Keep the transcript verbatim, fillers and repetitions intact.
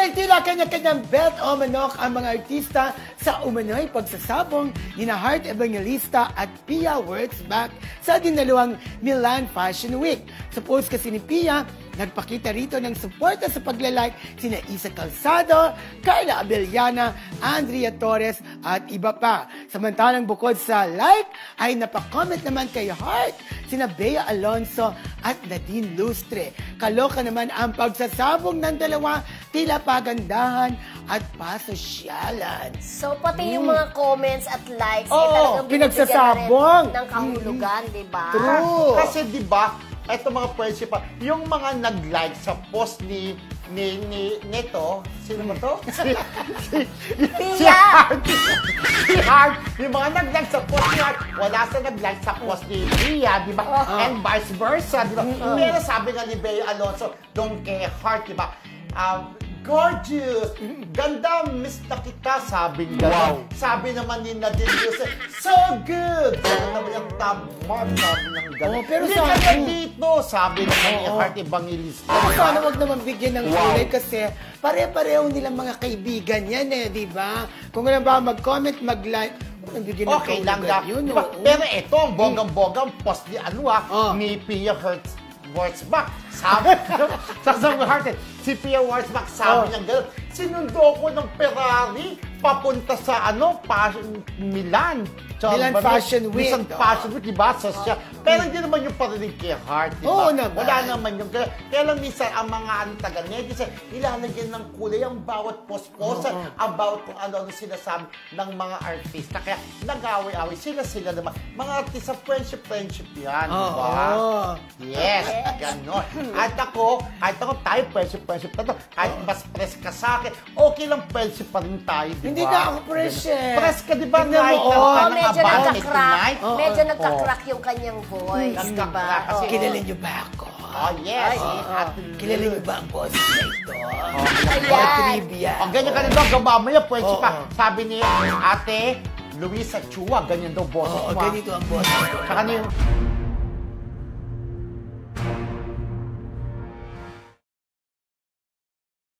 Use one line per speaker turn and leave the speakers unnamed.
Dahil tila kanya-kanyang bet o manok ang mga artista sa umano'y pagsasabong ni na Heart Evangelista at Pia Wurtzbach sa dinaluang Milan Fashion Week. Sa post kasi ni Pia, nagpakita rito ng suporta sa paglalike sina Isa Calzado, Carla Abellana, Andrea Torres at iba pa. Samantalang bukod sa like, ay napakomment naman kay Heart sina Bea Alonso at Nadine Lustre. Kaloka naman ang pagsasabong ng dalawa, tila pagandahan at pasosyalan.
So, pati yung mga comments at likes,
Oo,
eh, talagang
pinagsasabong.
ng kahulugan, mm-hmm. di ba?
True.
Kasi di ba, eto mga friendship, yung mga nag-like sa post ni ni ni Neto, sino ba to? si si si Heart. Si Heart. Yung mga nag-like sa post ni Heart, wala sa nag-like sa post ni Pia, di ba? Uh-huh. And vice versa, di ba? Uh-huh. Pero sabi nga ni Bea Alonso, doon kay Heart, di ba? Um, gorgeous! Ganda, miss na kita, sabi nga. Wow. Sabi naman ni Nadine Lustre, so good! Sabi naman yung tamar, sabi ng gano'n.
Oh, pero
hindi
sa
ka dito, sabi naman ni
oh,
Heart Evangelista.
Pero sana wag naman bigyan ng kulay wow. Kasi pare-pareho nilang mga kaibigan yan eh, di ba? Kung alam ba, mag-comment, mag-like, bigyan ng
okay lang
na yun.
Diba?
Oh.
Pero ito, ang bonggang-bonggang post ni ano ah,
oh.
ni Pia Wurtzbach. Sabi, sa sa Heart, si Pia Wurtzbach sabi oh. niya gano'n, sinundo ko ng Ferrari papunta sa ano, pa, Milan. So,
Milan Fashion Week.
Milan Fashion Week, diba? So, siya. Pero hindi naman yung parinig kay Heart, diba?
Oo naman.
Wala naman yung gano'n. Kaya lang minsan, ang mga ano taga-netizens, ilalagyan ng kulay ang bawat post-post, oh. ang bawat kung ano-ano sinasabi ng mga artista. Kaya nag-away-away sila-sila naman. Mga artista, friendship-friendship yan,
oh.
diba?
Oh.
Yes, gano'n. At ako, kahit ako tayo, friendship-friendship na to, kahit mas press ka sa akin, okay lang friendship pa rin tayo, diba?
Hindi ka ako press eh.
Press ka, diba?
Tignan mo,
oh, medyo nagka-crack.
Oh,
medyo
oh,
nagka-crack yung kanyang voice,
oh,
diba?
Kasi kilala niyo ba ako?
Oh, yes.
Ay, oh, oh. Kilala niyo ba ang boss na ito?
Oh,
ayan.
Trivia.
Oh, ganyan ka na daw, gamamaya, friendship
oh,
pa.
oh.
Sabi ni Ate Luisa Chua, ganyan daw boses
mo. Oo,
oh,
ganito ang boss.
Saka na yung